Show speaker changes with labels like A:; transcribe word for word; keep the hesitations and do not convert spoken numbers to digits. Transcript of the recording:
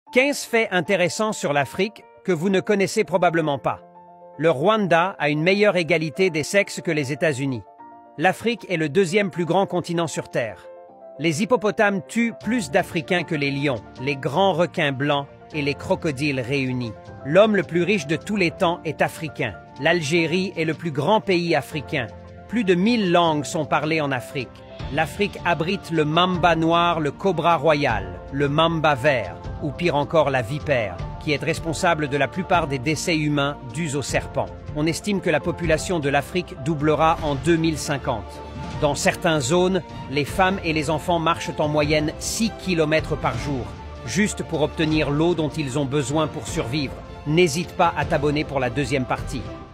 A: quinze faits intéressants sur l'Afrique que vous ne connaissez probablement pas. Le Rwanda a une meilleure égalité des sexes que les États-Unis. L'Afrique est le deuxième plus grand continent sur Terre. Les hippopotames tuent plus d'Africains que les lions, les grands requins blancs et les crocodiles réunis. L'homme le plus riche de tous les temps est africain. L'Algérie est le plus grand pays africain. Plus de mille langues sont parlées en Afrique. L'Afrique abrite le mamba noir, le cobra royal, le mamba vert, ou pire encore la vipère, qui est responsable de la plupart des décès humains dus aux serpents. On estime que la population de l'Afrique doublera en deux mille cinquante. Dans certaines zones, les femmes et les enfants marchent en moyenne six kilomètres par jour, juste pour obtenir l'eau dont ils ont besoin pour survivre. N'hésite pas à t'abonner pour la deuxième partie.